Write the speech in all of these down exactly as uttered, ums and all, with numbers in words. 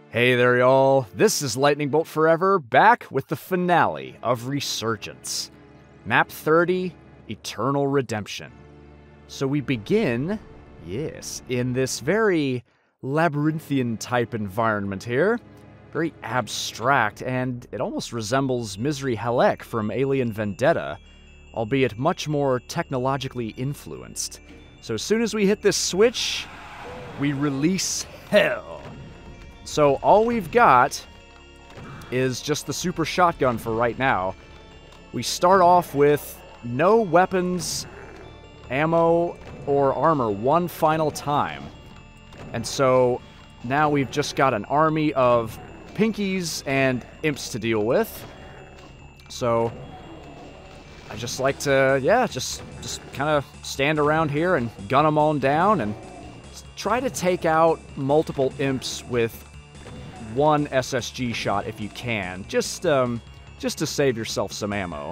Hey there, y'all. This is Lightning Bolt Forever, back with the finale of Resurgence. Map thirty, Eternal Redemption. So we begin, yes, in this very labyrinthian type environment here. Very abstract, and it almost resembles Misery Halleck from Alien Vendetta, albeit much more technologically influenced. So as soon as we hit this switch, we release hell. So all we've got is just the super shotgun for right now. We start off with no weapons, ammo, or armor one final time. And so now we've just got an army of pinkies and imps to deal with. So I just like to, yeah, just, just kind of stand around here and gun them all down and try to take out multiple imps with one S S G shot if you can, just um, just to save yourself some ammo.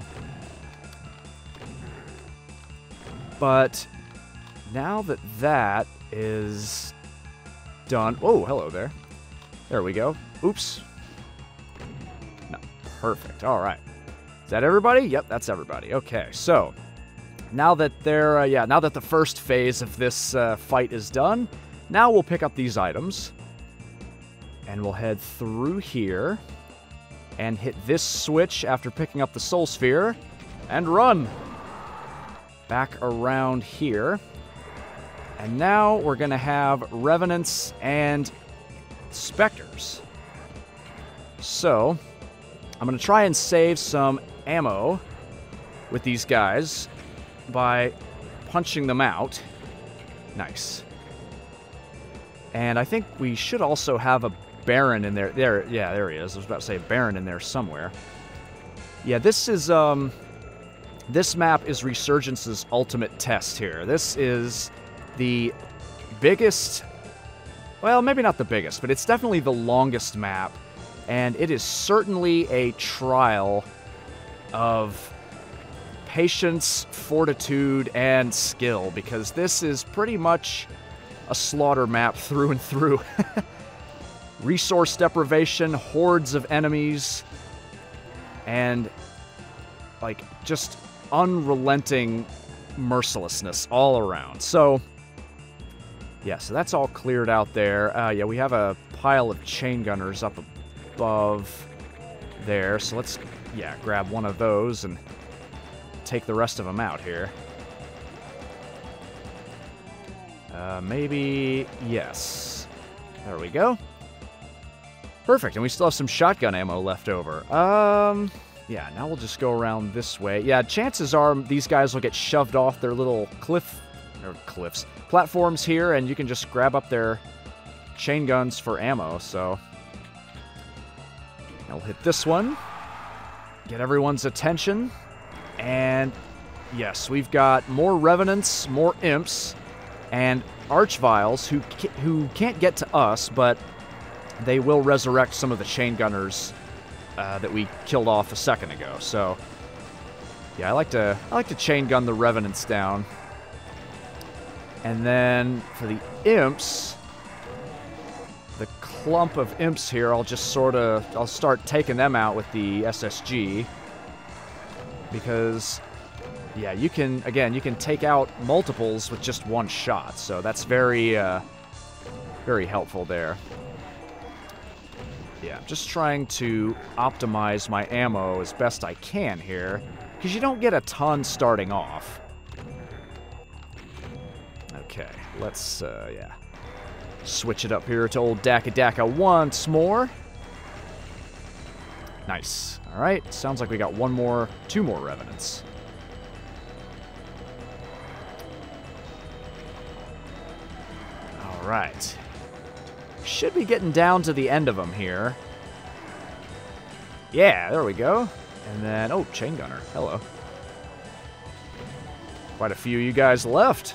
But now that that is done, oh, hello there. There we go. Oops. No, perfect. All right. Is that everybody? Yep, that's everybody. Okay, so now that they're, uh, yeah, now that the first phase of this uh, fight is done, now we'll pick up these items. And we'll head through here and hit this switch after picking up the Soul Sphere and run back around here. And now we're going to have Revenants and Spectres. So I'm going to try and save some ammo with these guys by punching them out. Nice. And I think we should also have a Baron in there. There, yeah, there he is. I was about to say Baron in there somewhere. Yeah, this is, um... this map is Resurgence's ultimate test here. This is the biggest... Well, maybe not the biggest, but it's definitely the longest map. And it is certainly a trial of patience, fortitude, and skill. Because this is pretty much a slaughter map through and through. Resource deprivation, hordes of enemies, and, like, just unrelenting mercilessness all around. So, yeah, so that's all cleared out there. Uh, yeah, we have a pile of chain gunners up above there, so let's, yeah, grab one of those and take the rest of them out here. Uh, maybe, yes. There we go. Perfect, and we still have some shotgun ammo left over. Um, yeah, now we'll just go around this way. Yeah, chances are these guys will get shoved off their little cliff, or cliffs, platforms here, and you can just grab up their chain guns for ammo, so. I'll hit this one, get everyone's attention, and yes, we've got more Revenants, more Imps, and Archviles who, who can't get to us, but they will resurrect some of the chain gunners uh, that we killed off a second ago. So, yeah, I like to I like to chain gun the Revenants down. And then for the Imps, the clump of Imps here, I'll just sort of I'll start taking them out with the S S G because, yeah, you can again you can take out multiples with just one shot. So that's very uh, very helpful there. Yeah, I'm just trying to optimize my ammo as best I can here, because you don't get a ton starting off. Okay, let's, uh, yeah, switch it up here to old Daka Daka once more. Nice. All right, sounds like we got one more, two more Revenants. All right. Should be getting down to the end of them here. Yeah, there we go. And then, oh, chain gunner. Hello. Quite a few of you guys left.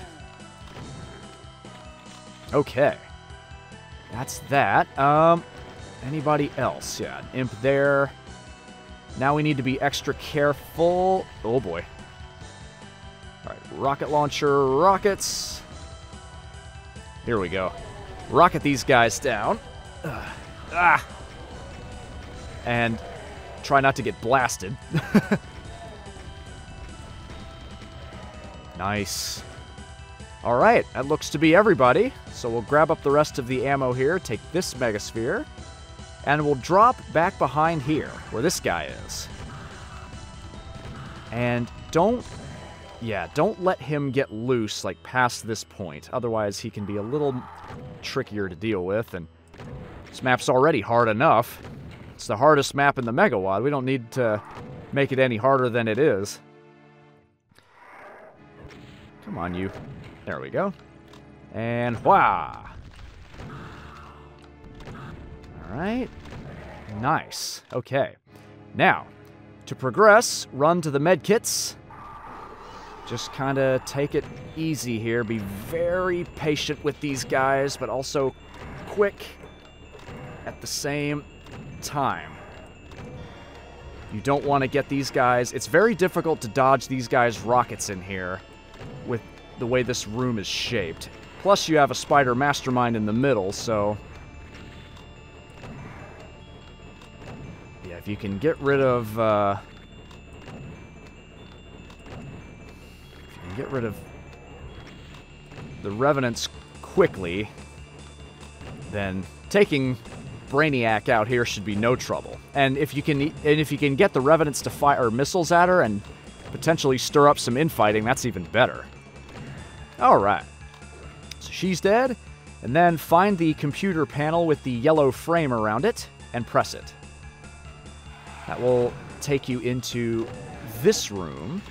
Okay. That's that. Um, anybody else? Yeah, an imp there. Now we need to be extra careful. Oh, boy. All right, rocket launcher, rockets. Here we go. Rocket these guys down. Ugh. Ah! And try not to get blasted. Nice. Alright, that looks to be everybody. So we'll grab up the rest of the ammo here, take this megasphere, and we'll drop back behind here, where this guy is. And don't, yeah, don't let him get loose, like, past this point. Otherwise, he can be a little trickier to deal with, and this map's already hard enough. It's the hardest map in the Megawatt. We don't need to make it any harder than it is. Come on, you. There we go. And wha! Alright. Nice. Okay. Now, to progress, run to the medkits. Just kind of take it easy here. Be very patient with these guys, but also quick at the same time. You don't want to get these guys... It's very difficult to dodge these guys' rockets in here with the way this room is shaped. Plus, you have a spider mastermind in the middle, so... Yeah, if you can get rid of... Uh, if you can get rid of the Revenants quickly, then taking Brainiac out here should be no trouble. And if you can, and if you can get the Revenants to fire missiles at her and potentially stir up some infighting, that's even better. Alright. So she's dead. And then find the computer panel with the yellow frame around it and press it. That will take you into this room,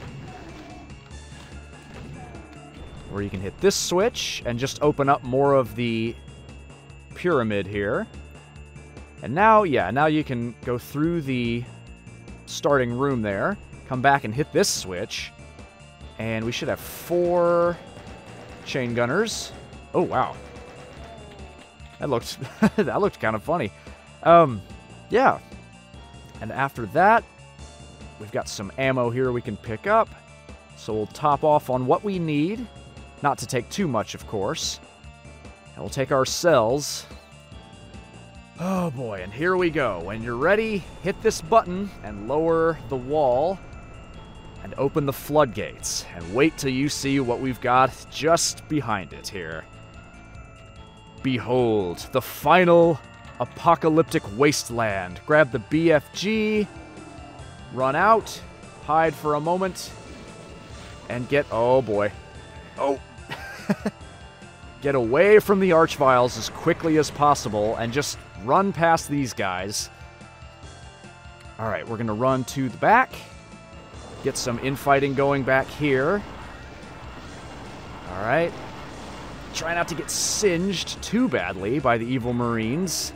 where you can hit this switch and just open up more of the pyramid here. And now, yeah, now you can go through the starting room there, come back and hit this switch, and we should have four chain gunners. Oh, wow. That looked, that looked kind of funny. Um, yeah. And after that, we've got some ammo here we can pick up. So we'll top off on what we need. Not to take too much, of course. And we'll take our cells. Oh boy, and here we go. When you're ready, hit this button and lower the wall and open the floodgates. And wait till you see what we've got just behind it here. Behold, the final apocalyptic wasteland. Grab the B F G, run out, hide for a moment, and get... Oh boy. Oh. Get away from the Archviles as quickly as possible and just run past these guys. Alright, we're going to run to the back. Get some infighting going back here. Alright. Try not to get singed too badly by the evil Marines.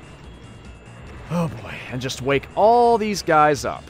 Oh boy, and just wake all these guys up.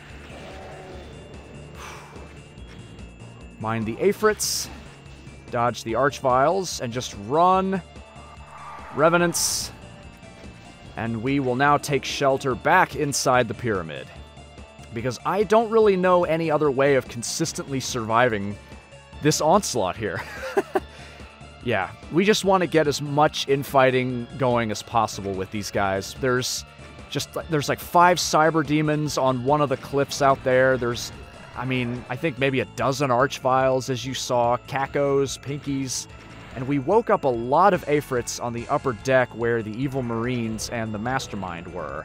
Mind the Aphrits. Dodge the Archviles, and just run. Revenants. And we will now take shelter back inside the pyramid. Because I don't really know any other way of consistently surviving this onslaught here. Yeah, we just want to get as much infighting going as possible with these guys. There's just, there's like five cyber demons on one of the cliffs out there. There's, I mean, I think maybe a dozen Archviles, as you saw, Cacos, Pinkies, and we woke up a lot of Aphrits on the upper deck where the evil Marines and the Mastermind were.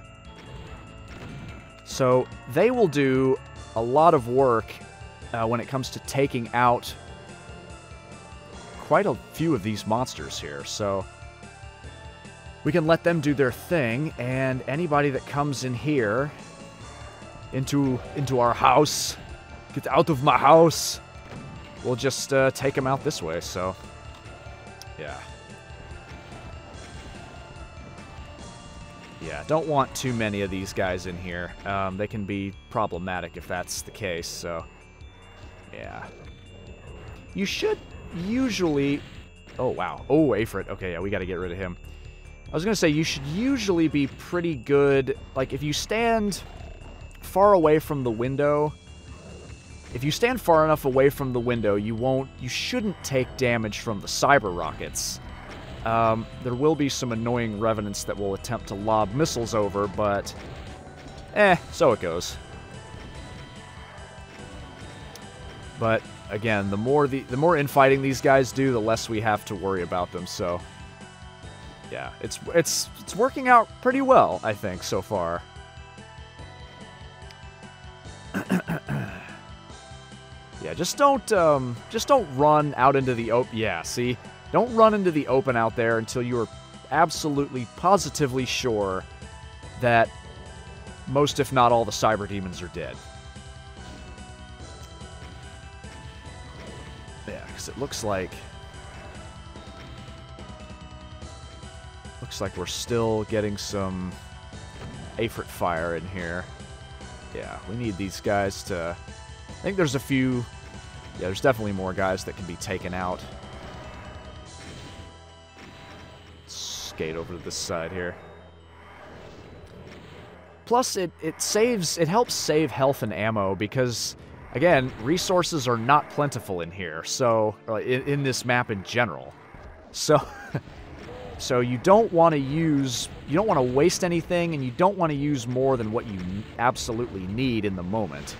So they will do a lot of work uh, when it comes to taking out quite a few of these monsters here, so we can let them do their thing, and anybody that comes in here into into our house, get out of my house, we'll just uh, take them out this way, so yeah. Yeah, don't want too many of these guys in here. Um, they can be problematic if that's the case, so yeah. You should usually... Oh, wow. Oh, Aphrit. Okay, yeah, we got to get rid of him. I was going to say, you should usually be pretty good... Like, if you stand far away from the window... If you stand far enough away from the window, you won't... You shouldn't take damage from the cyber rockets. Um, there will be some annoying revenants that will attempt to lob missiles over, but eh, so it goes. But again, the more the the more infighting these guys do, the less we have to worry about them. So yeah, it's it's it's working out pretty well, I think, so far. Yeah, just don't um, just don't run out into the open. Yeah, see, don't run into the open out there until you are absolutely, positively sure that most, if not all, the cyber demons are dead. Yeah, because it looks like looks like we're still getting some Aphrit fire in here. Yeah, we need these guys to. I think there's a few. Yeah, there's definitely more guys that can be taken out. Skate over to this side here. Plus, it, it saves, it helps save health and ammo because, again, resources are not plentiful in here, so, or in, in this map in general. So, so you don't want to use, you don't want to waste anything, and you don't want to use more than what you absolutely need in the moment.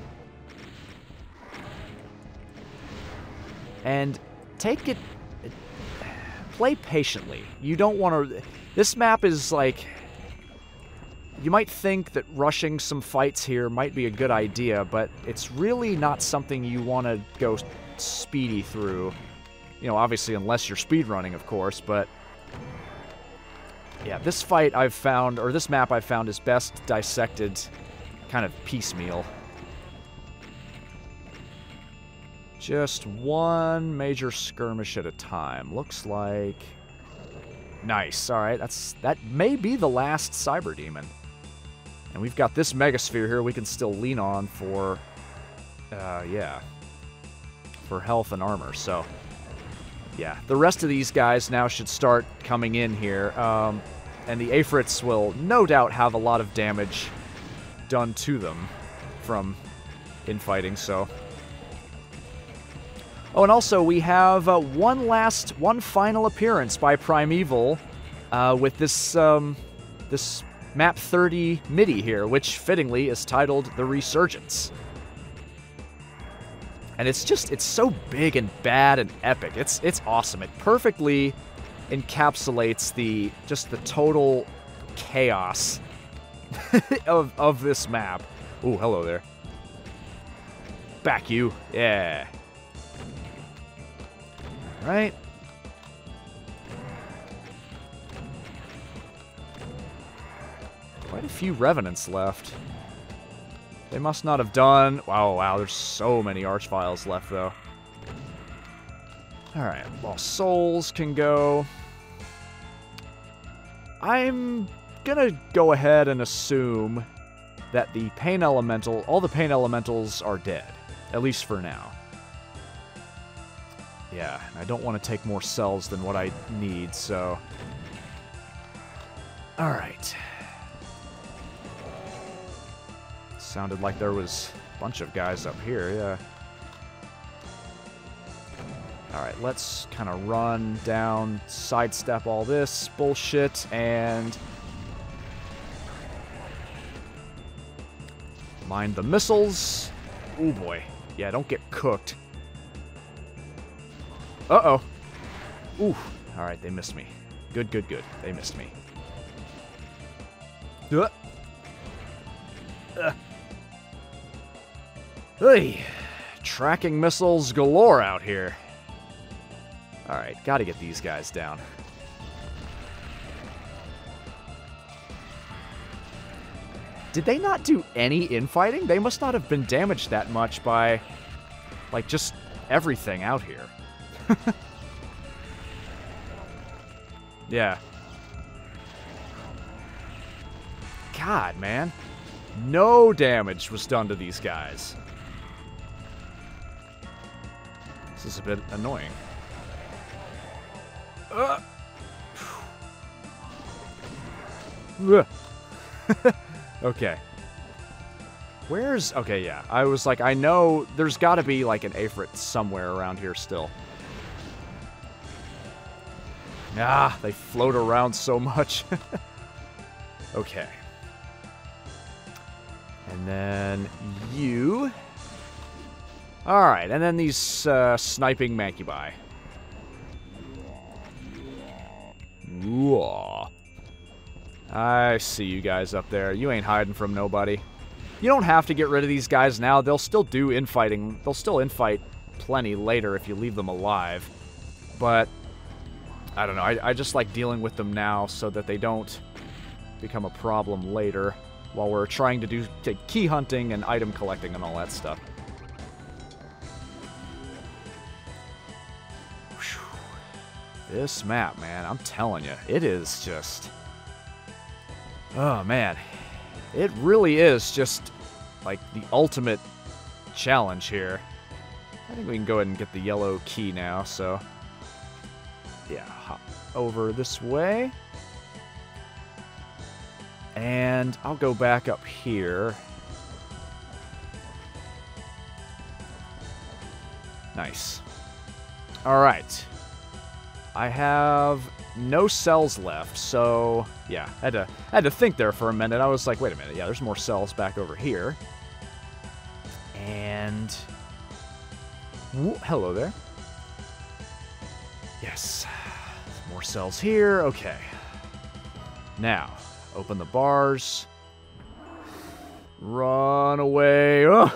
And take it, play patiently. You don't want to, this map is like, you might think that rushing some fights here might be a good idea, but it's really not something you want to go speedy through. You know, obviously unless you're speedrunning, of course, but yeah, this fight I've found, or this map I've found is best dissected kind of piecemeal. Just one major skirmish at a time. Looks like... Nice. Alright, that's that may be the last cyber demon. And we've got this megasphere here we can still lean on for... Uh, yeah. For health and armor, so... Yeah, the rest of these guys now should start coming in here. Um, and the Aphrits will no doubt have a lot of damage done to them from infighting, so... Oh, and also we have uh, one last, one final appearance by Primeval uh, with this um, this Map thirty MIDI here, which fittingly is titled The Resurgence. And it's just, it's so big and bad and epic. It's it's awesome. It perfectly encapsulates the just the total chaos of of this map. Ooh, hello there. Back you, yeah. Right? Quite a few revenants left. They must not have done... Wow, wow, there's so many archviles left, though. Alright, Lost Souls can go. I'm gonna go ahead and assume that the Pain Elemental... All the Pain Elementals are dead. At least for now. Yeah, I don't want to take more cells than what I need, so... Alright. Sounded like there was a bunch of guys up here, yeah. Alright, let's kind of run down, sidestep all this bullshit, and... Mind the missiles. Oh boy. Yeah, don't get cooked. Uh-oh. Ooh. Alright, they missed me. Good, good, good. They missed me. Uh. Uh. Hey. Tracking missiles galore out here. Alright, gotta get these guys down. Did they not do any infighting? They must not have been damaged that much by, like, just everything out here. Yeah. God, man. No damage was done to these guys. This is a bit annoying. Uh. Okay. Where's... Okay, yeah. I was like, I know there's got to be, like, an Aphrit somewhere around here still. Ah, they float around so much. Okay. And then you. Alright, and then these uh, sniping Mancubi. Ooh. I see you guys up there. You ain't hiding from nobody. You don't have to get rid of these guys now. They'll still do infighting. They'll still infight plenty later if you leave them alive. But, I don't know. I, I just like dealing with them now so that they don't become a problem later while we're trying to do to key hunting and item collecting and all that stuff. Whew. This map, man, I'm telling you, it is just... Oh, man. It really is just, like, the ultimate challenge here. I think we can go ahead and get the yellow key now, so... Yeah, hop over this way. And I'll go back up here. Nice. Alright. I have no cells left, so... Yeah, I had, to, I had to think there for a minute. I was like, wait a minute. Yeah, there's more cells back over here. And... Ooh, hello there. Yes. More cells here. Okay. Now... Open the bars. Run away. Oh.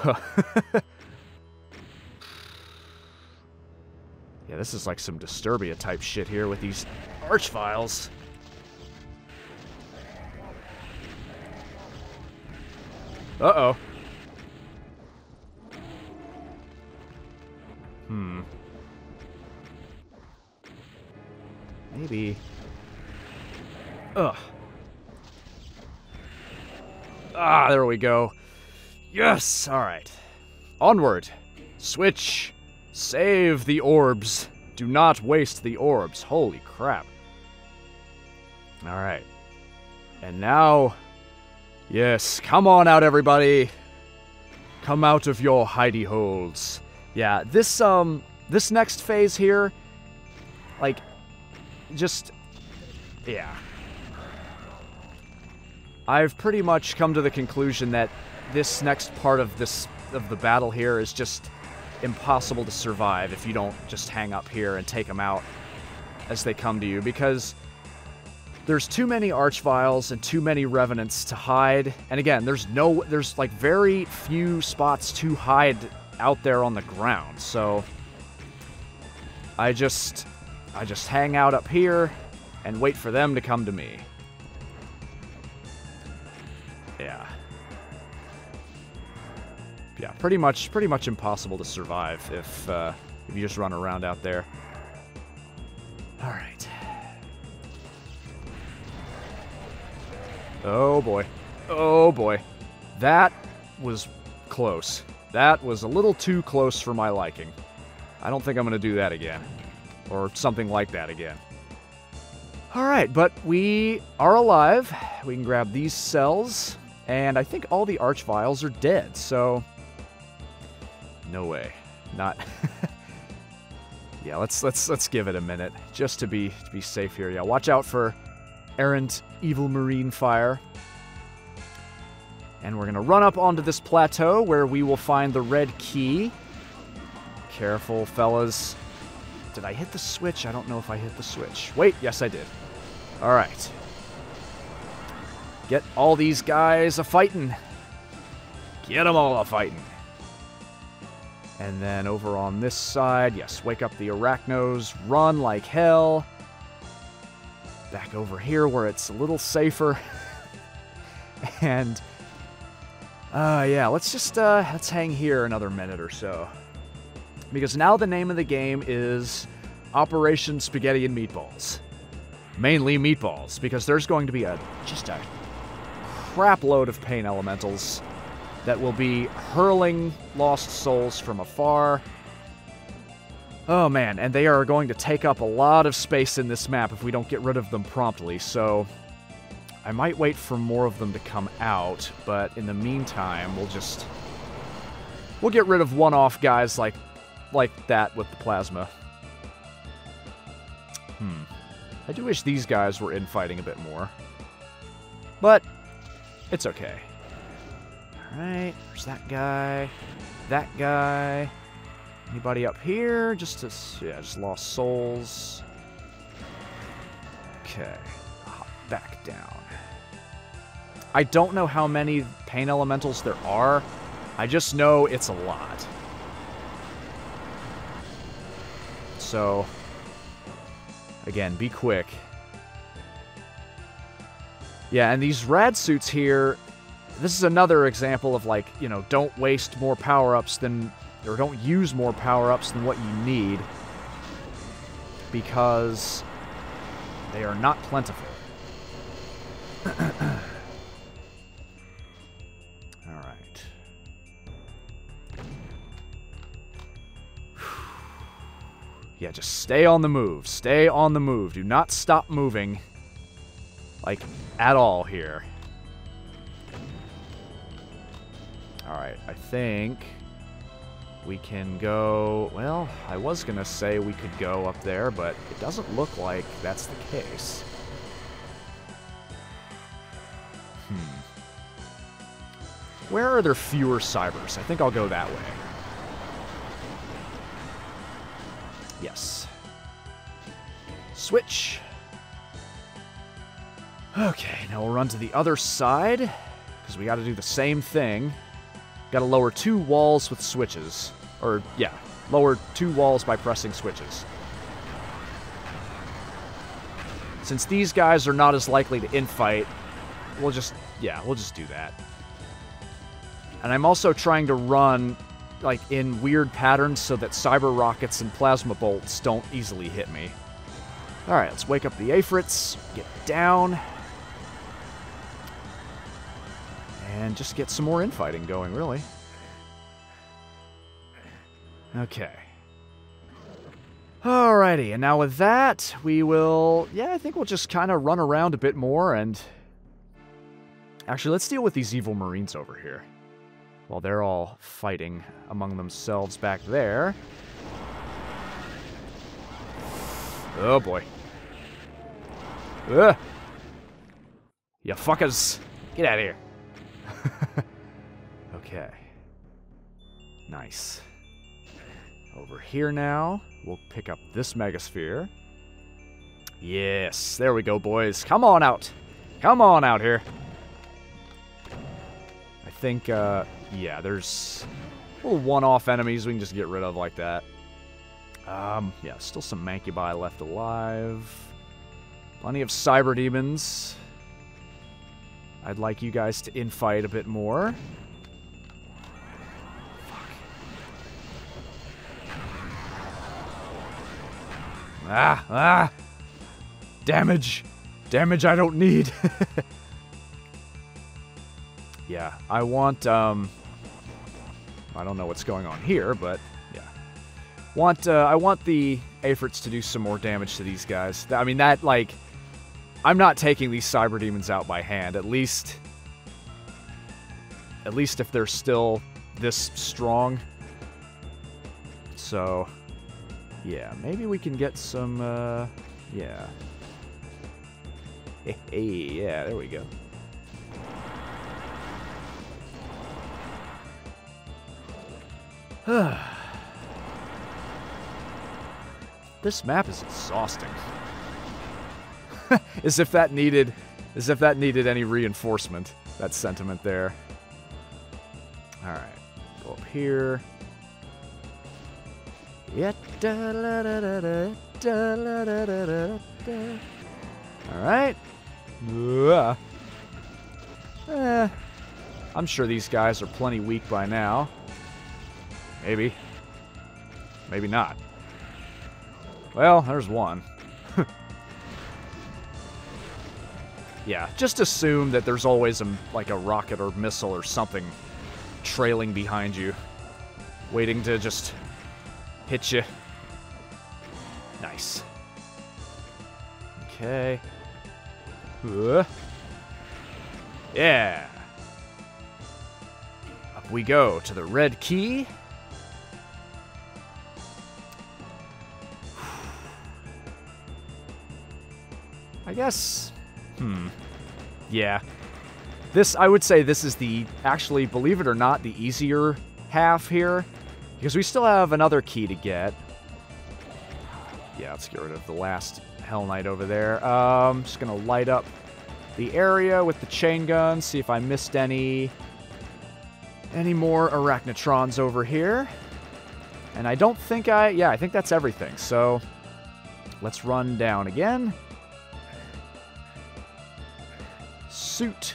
Yeah, this is like some Disturbia type shit here with these archviles. Uh-oh. Hmm. Maybe. Ugh. Ah, there we go. Yes! Alright. Onward. Switch. Save the orbs. Do not waste the orbs. Holy crap. Alright. And now... Yes, come on out, everybody. Come out of your hidey holes. Yeah, this, um... This next phase here... Like... Just... Yeah. I've pretty much come to the conclusion that this next part of this of the battle here is just impossible to survive if you don't just hang up here and take them out as they come to you, because there's too many archviles and too many revenants to hide. And again, there's no there's like very few spots to hide out there on the ground. So I just I just hang out up here and wait for them to come to me. Yeah. Yeah, pretty much pretty much impossible to survive if uh, if you just run around out there. All right. Oh boy. Oh boy. That was close. That was a little too close for my liking. I don't think I'm going to do that again. Or something like that again. Alright, but we are alive. We can grab these cells. And I think all the archviles are dead, so... No way. Not... Yeah, let's let's let's give it a minute, just to be to be safe here. Yeah, watch out for errant evil marine fire. And we're gonna run up onto this plateau where we will find the red key. Careful, fellas. Did I hit the switch? I don't know if I hit the switch. Wait, yes I did. Alright. Get all these guys a-fighting. Get them all a-fighting. And then over on this side, yes, wake up the arachnos, run like hell. Back over here where it's a little safer. And, uh, yeah, let's just, uh, let's hang here another minute or so. Because now the name of the game is Operation Spaghetti and Meatballs. Mainly meatballs, because there's going to be a, just a crap load of pain elementals that will be hurling lost souls from afar. Oh man, and they are going to take up a lot of space in this map if we don't get rid of them promptly, so I might wait for more of them to come out, but in the meantime, we'll just... We'll get rid of one-off guys like, like that with the plasma. Hmm. I do wish these guys were infighting a bit more. But, it's okay. Alright, there's that guy. That guy. Anybody up here? Just to, yeah, just lost souls. Okay. Hop back down. I don't know how many pain elementals there are. I just know it's a lot. So, again, be quick. Yeah, and these rad suits here, this is another example of, like, you know, don't waste more power-ups than, or don't use more power-ups than what you need, because they are not plentiful. Alright. Yeah, just stay on the move. Stay on the move. Do not stop moving. Like, at all here. Alright, I think we can go... Well, I was gonna say we could go up there, but it doesn't look like that's the case. Hmm. Where are there fewer cybers? I think I'll go that way. Yes. Switch. Okay, now we'll run to the other side, because we got to do the same thing. Got to lower two walls with switches. Or, yeah, lower two walls by pressing switches. Since these guys are not as likely to infight, we'll just, yeah, we'll just do that. And I'm also trying to run, like, in weird patterns so that cyber rockets and plasma bolts don't easily hit me. Alright, let's wake up the Aphrits, get down, and just get some more infighting going, really. Okay. Alrighty, and now with that, we will... Yeah, I think we'll just kind of run around a bit more, and... Actually, let's deal with these evil Marines over here. While they're all fighting among themselves back there. Oh, boy. Ugh! You fuckers! Get out of here! Okay. Nice. Over here now, we'll pick up this megasphere. Yes, there we go, boys. Come on out. Come on out here. I think, uh, yeah, there's little one-off enemies we can just get rid of like that. Um, yeah, still some Mancubi left alive. Plenty of cyber demons. I'd like you guys to infight a bit more. Fuck. Ah, ah! Damage! Damage I don't need! Yeah, I want, um... I don't know what's going on here, but, yeah. Want, uh, I want the Aphrits to do some more damage to these guys. I mean, that, like... I'm not taking these cyber demons out by hand, at least... At least if they're still this strong. So, yeah, maybe we can get some, uh... yeah. Hey, hey, yeah, there we go. This map is exhausting. As if that needed, as if that needed any reinforcement. That sentiment there. All right, go up here. Yeah. All right. Eh, I'm sure these guys are plenty weak by now. Maybe. Maybe not. Well, there's one. Yeah, just assume that there's always a, like a rocket or missile or something trailing behind you, waiting to just hit you. Nice. Okay. Uh. Yeah. Up we go to the red key. guess... Hmm. Yeah. This, I would say this is the, actually, believe it or not, the easier half here. Because we still have another key to get. Yeah, let's get rid of the last Hell Knight over there. Um, just gonna light up the area with the chain gun, see if I missed any... Any more Arachnotrons over here. And I don't think I... Yeah, I think that's everything. So, let's run down again. Suit.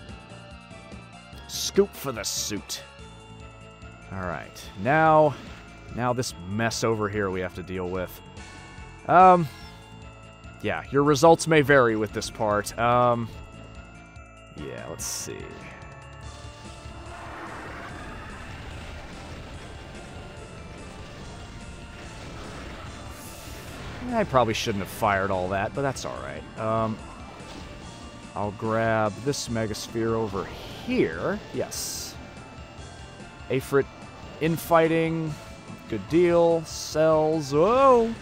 Scoop for the suit. Alright. Now, now this mess over here we have to deal with. Um... Yeah, your results may vary with this part. Um... Yeah, let's see... I probably shouldn't have fired all that, but that's alright. Um, I'll grab this Megasphere over here. Yes. Aphrit infighting. Good deal. Cells. Whoa!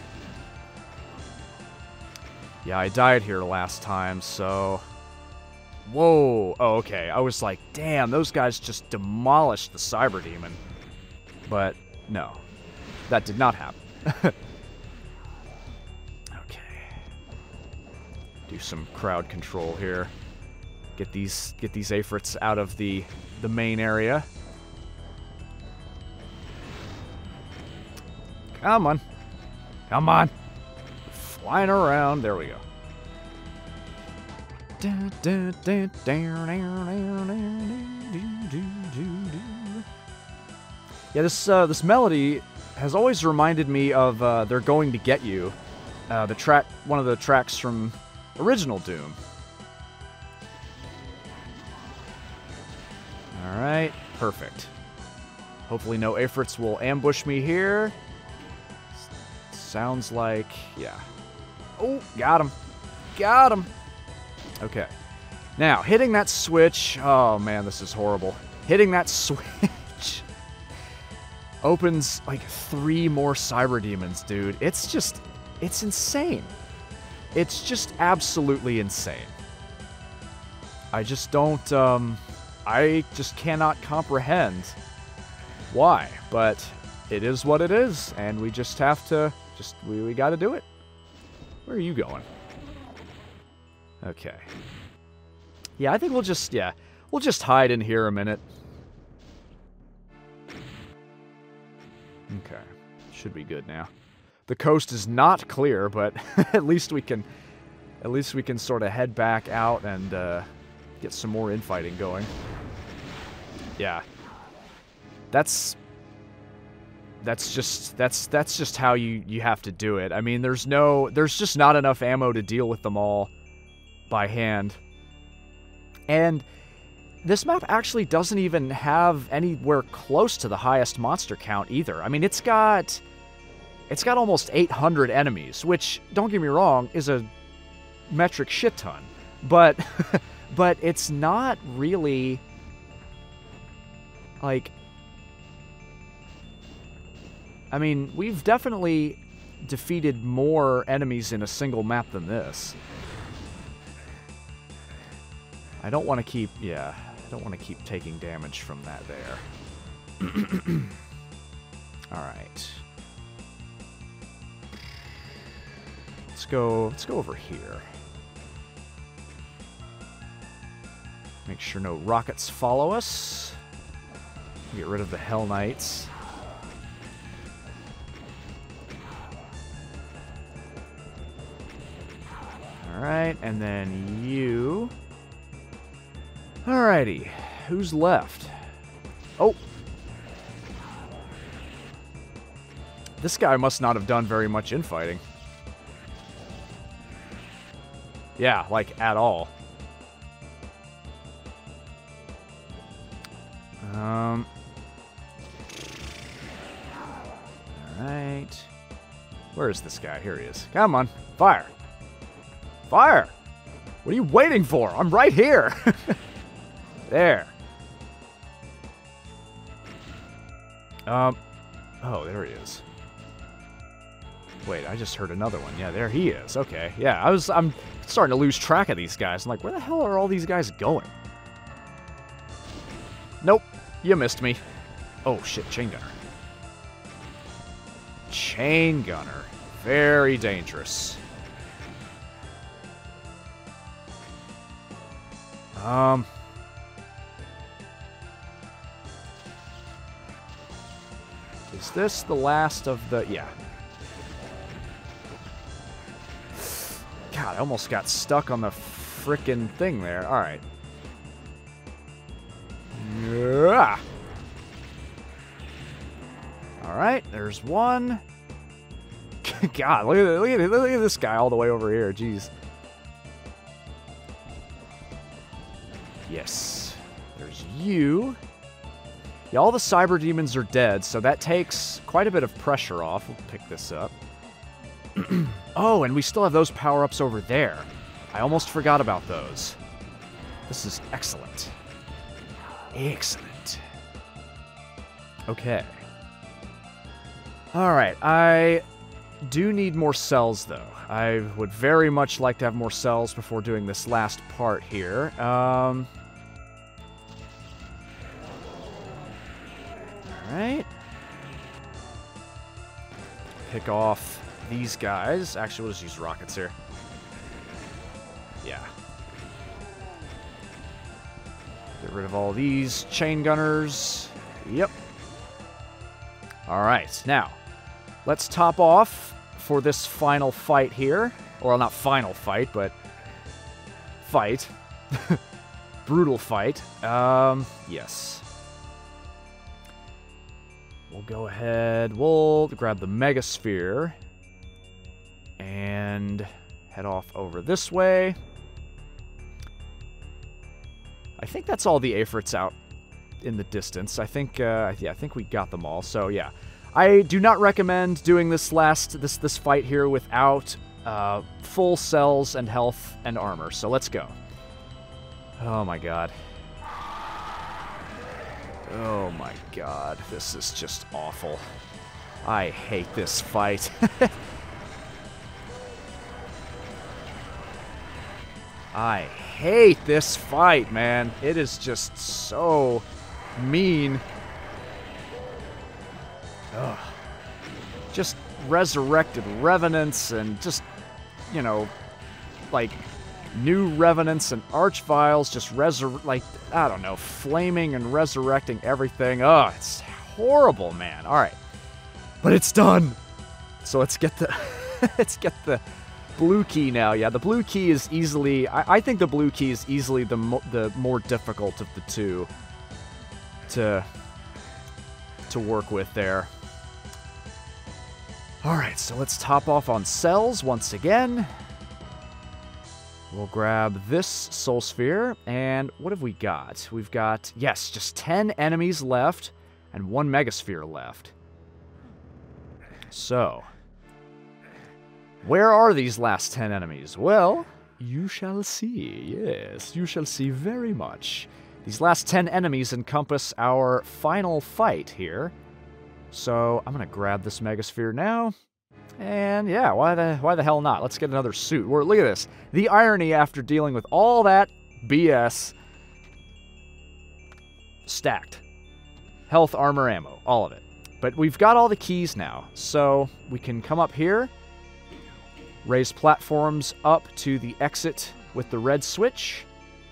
Yeah, I died here last time, so... Whoa! Oh, okay. I was like, damn, those guys just demolished the Cyber Demon. But, no. That did not happen. Do some crowd control here. Get these get these Aphrits out of the the main area. Come on. Come on. Flying around. There we go. Yeah, this uh, this melody has always reminded me of uh, "They're Going to Get You," uh, the track, one of the tracks from original Doom. Alright, perfect. Hopefully no Aphrits will ambush me here. S sounds like... yeah. Oh, got him. Got him. Okay. Now, hitting that switch... Oh, man, this is horrible. Hitting that switch opens, like, three more Cyber Demons, dude. It's just... it's insane. It's just absolutely insane. I just don't, um... I just cannot comprehend why. But it is what it is, and we just have to... Just, we, we gotta do it. Where are you going? Okay. Yeah, I think we'll just, yeah. We'll just hide in here a minute. Okay. Should be good now. The coast is not clear, but at least we can, at least we can sort of head back out and uh, get some more infighting going. Yeah, that's that's just that's that's just how you you have to do it. I mean, there's no, there's just not enough ammo to deal with them all by hand, and this map actually doesn't even have anywhere close to the highest monster count either. I mean, it's got. It's got almost eight hundred enemies, which, don't get me wrong, is a metric shit ton. But, but it's not really, like... I mean, we've definitely defeated more enemies in a single map than this. I don't want to keep, yeah, I don't want to keep taking damage from that there. Alright. Let's go, let's go over here. Make sure no rockets follow us. Get rid of the Hell Knights. Alright, and then you. Alrighty, who's left? Oh! This guy must not have done very much infighting. Yeah, like, at all. Um. Alright. Where is this guy? Here he is. Come on, fire! Fire! What are you waiting for? I'm right here! There. Um. Oh, there he is. Wait, I just heard another one. Yeah, there he is. Okay, yeah, I was, I'm starting to lose track of these guys. I'm like, where the hell are all these guys going? Nope, you missed me. Oh, shit, chain gunner. Chain gunner. Very dangerous. Um... Is this the last of the... Yeah. God, I almost got stuck on the frickin' thing there. Alright. Yeah. Alright, there's one. God, look at, look, at, look at this guy all the way over here. Jeez. Yes. There's you. Yeah, all the cyber demons are dead, so that takes quite a bit of pressure off. We'll pick this up. Oh, and we still have those power-ups over there. I almost forgot about those. This is excellent. Excellent. Okay. Alright, I do need more cells, though. I would very much like to have more cells before doing this last part here. Um... Alright. Pick off these guys. Actually, we'll just use rockets here. Yeah. Get rid of all these chain gunners. Yep. Alright, now, let's top off for this final fight here. Well, not final fight, but fight. Brutal fight. Um, yes. We'll go ahead, we'll grab the Megasphere and head off over this way. I think that's all the Afrits out in the distance. I think, uh, yeah, I think we got them all. So yeah, I do not recommend doing this last, this, this fight here without uh, full cells and health and armor. So let's go. Oh my god. Oh my god, this is just awful. I hate this fight. I hate this fight, man. It is just so mean. Ugh. Just resurrected revenants and just, you know, like... new revenants and archviles just resur- like, I don't know, flaming and resurrecting everything. Oh, it's horrible, man. All right. But it's done. So let's get the let's get the blue key now. Yeah, the blue key is easily I, I think the blue key is easily the mo the more difficult of the two to to work with there. All right, so let's top off on cells once again. We'll grab this Soul Sphere, and what have we got? We've got, yes, just ten enemies left, and one Megasphere left. So, where are these last ten enemies? Well, you shall see, yes, you shall see very much. These last ten enemies encompass our final fight here. So, I'm gonna grab this Megasphere now. And yeah, why the why the hell not? Let's get another suit. We're, look at this. The irony after dealing with all that B S. Stacked. Health, armor, ammo. All of it. But we've got all the keys now. So we can come up here. Raise platforms up to the exit with the red switch.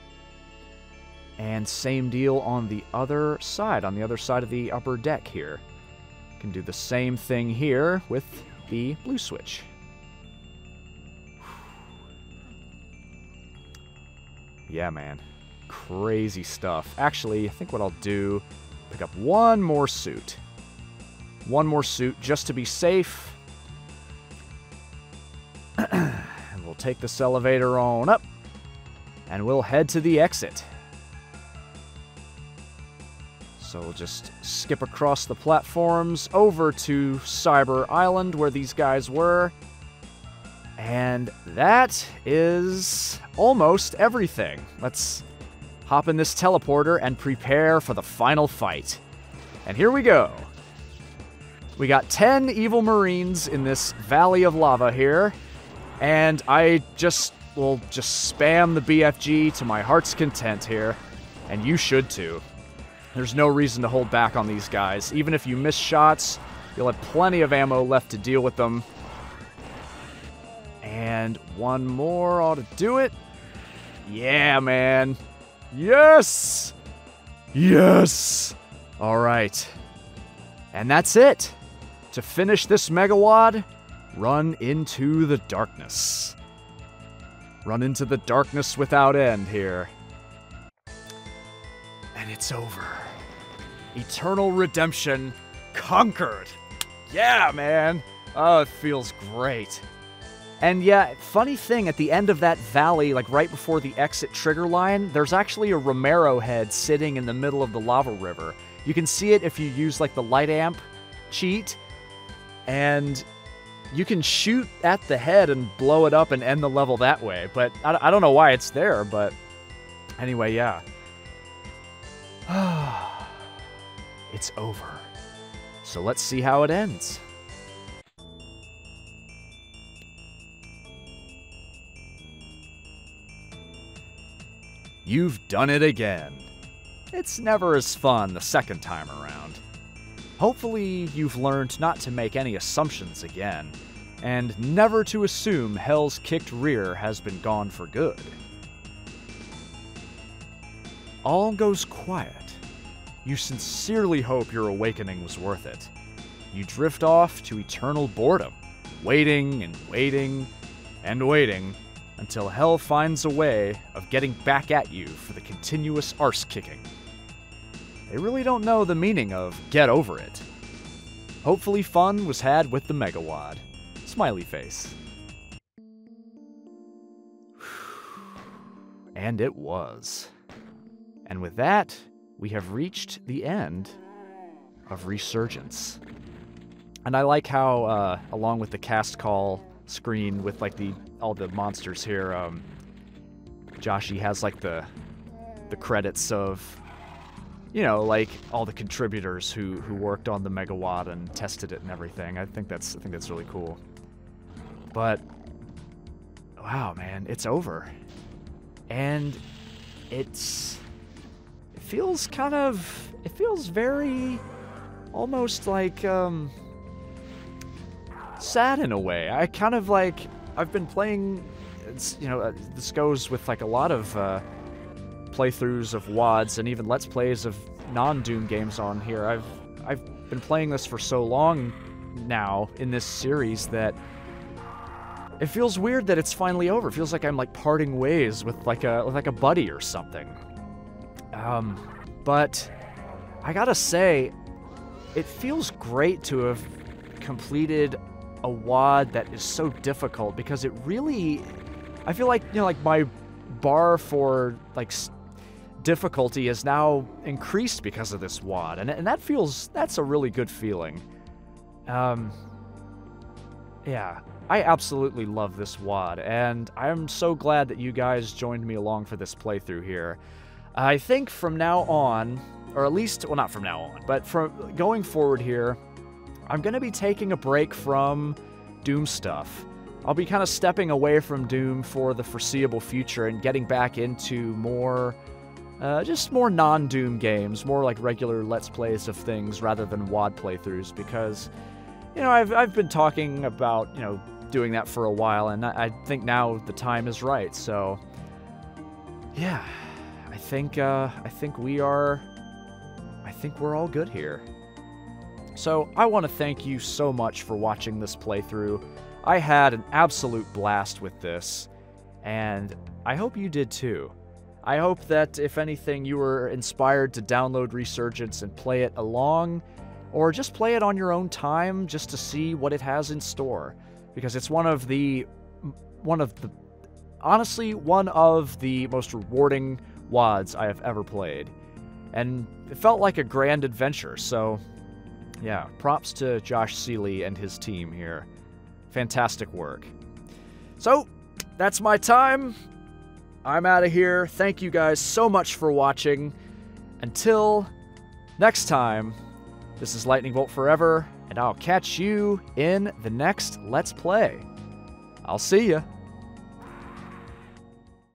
And same deal on the other side. On the other side of the upper deck here. Can do the same thing here with... the blue switch. Yeah, man. Crazy stuff. Actually, I think what I'll do, pick up one more suit. One more suit just to be safe. And we'll take this elevator on up. And we'll head to the exit. So we'll just skip across the platforms over to Cyber Island where these guys were. And that is almost everything. Let's hop in this teleporter and prepare for the final fight. And here we go. We got ten evil marines in this valley of lava here, and I just will just spam the B F G to my heart's content here, and you should too. There's no reason to hold back on these guys. Even if you miss shots, you'll have plenty of ammo left to deal with them. And one more ought to do it. Yeah, man. Yes! Yes! All right. And that's it. To finish this megawad, run into the darkness. Run into the darkness without end here. And it's over. Eternal redemption conquered. Yeah, man. Oh, it feels great. And yeah, funny thing, at the end of that valley, like right before the exit trigger line, there's actually a Romero head sitting in the middle of the lava river. You can see it if you use like the light amp cheat, and you can shoot at the head and blow it up and end the level that way. But I, I don't know why it's there, but anyway, yeah. It's over. So let's see how it ends. You've done it again. It's never as fun the second time around. Hopefully you've learned not to make any assumptions again, and never to assume Hell's kicked rear has been gone for good. All goes quiet. You sincerely hope your awakening was worth it. You drift off to eternal boredom, waiting and waiting and waiting, until Hell finds a way of getting back at you for the continuous arse-kicking. They really don't know the meaning of get over it. Hopefully fun was had with the Megawad. Smiley face. And it was. And with that, we have reached the end of Resurgence. And I like how, uh, along with the cast call screen with like the all the monsters here, um, Joshy has like the the credits of, you know, like all the contributors who who worked on the Megawad and tested it and everything. I think that's I think that's really cool. But wow, man, it's over, and it's it feels kind of it feels very almost like um. sad in a way. I kind of like, I've been playing, it's, you know, uh, this goes with like a lot of uh, playthroughs of W O Ds and even Let's Plays of non-Doom games on here. I've I've been playing this for so long now in this series that it feels weird that it's finally over. It feels like I'm like parting ways with like a with like a buddy or something. Um, but I gotta say, it feels great to have completed a W O D that is so difficult, because it really, I feel like, you know, like my bar for like s difficulty is now increased because of this W O D, and, and that feels, that's a really good feeling. Um, yeah, I absolutely love this W O D, and I'm so glad that you guys joined me along for this playthrough here. I think from now on, or at least, well, not from now on, but from going forward here, I'm going to be taking a break from Doom stuff. I'll be kind of stepping away from Doom for the foreseeable future and getting back into more, uh, just more non-Doom games, more like regular Let's Plays of things rather than W O D playthroughs, because, you know, I've, I've been talking about, you know, doing that for a while, and I think now the time is right, so, yeah, I think, uh, I think we are, I think we're all good here. So, I want to thank you so much for watching this playthrough. I had an absolute blast with this, and I hope you did too. I hope that, if anything, you were inspired to download Resurgence and play it along, or just play it on your own time just to see what it has in store. Because it's one of the, one of the, honestly, one of the most rewarding W O Ds I have ever played. And it felt like a grand adventure, so yeah, props to Josh Seeley and his team here. Fantastic work. So, that's my time. I'm out of here. Thank you guys so much for watching. Until next time, this is Lightning Bolt Forever, and I'll catch you in the next Let's Play. I'll see ya.